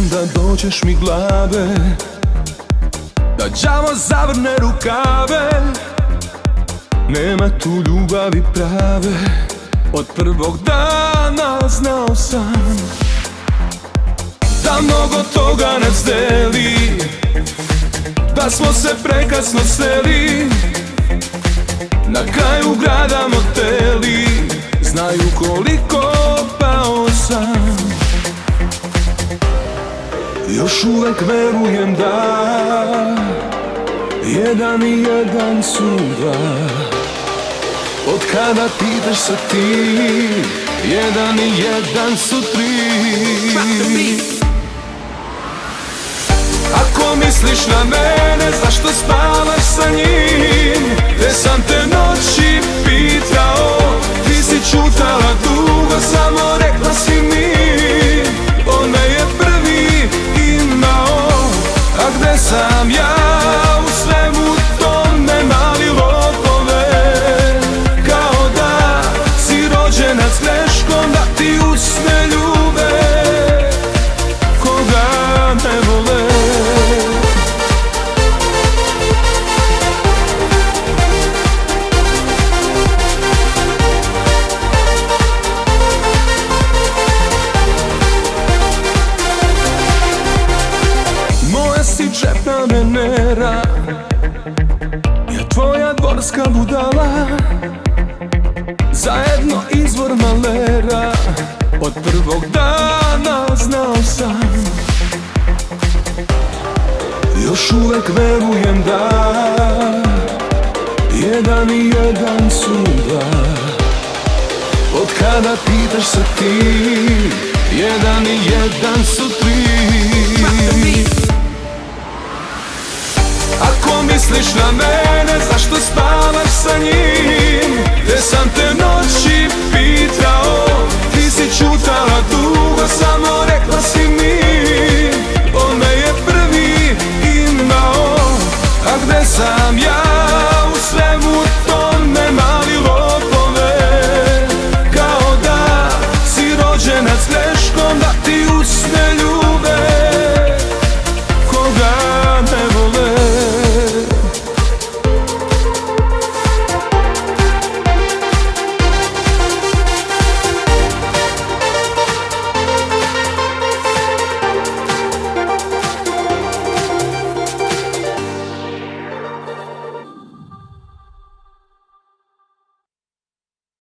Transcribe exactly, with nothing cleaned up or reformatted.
čekam da dođeš mi glave, da đavo zavrne rukave. Nema tu ljubavi prave, od prvog dana znao sam da mnogo toga nas deli, da smo se prekasno seli, na kraju grada moteli znaju koliko pao sam. Još uvek verujem da jedan i jedan su dva. Od kada pitaš se ti, jedan i jedan su tri. Ako misliš na mene, zašto spavaš sa njim? Gde sam te noći pitao, ti si čutala dugo, samo rekla si mi on me je prvi imao. A gde sam ja u svemu tome, mali lopove? Kao da si rođena s greškom, da ti usne ljube koga ne vole. Džepna venera, ja tvoja dvorska budala, zajedno izvor malera. Od prvog dana znao sam, još uvek verujem da jedan i jedan su dva. Od kada pitaš se ti, jedan i jedan su tri. Ako misliš na mene, zašto spavaš sa njim? Gde sam te noći pitao, ti si čutala dugo, samo rekla si mi on me je prvi imao. A gde sam ja u svemu tome, mali lopove? Kao da si rođena s greškom, da ti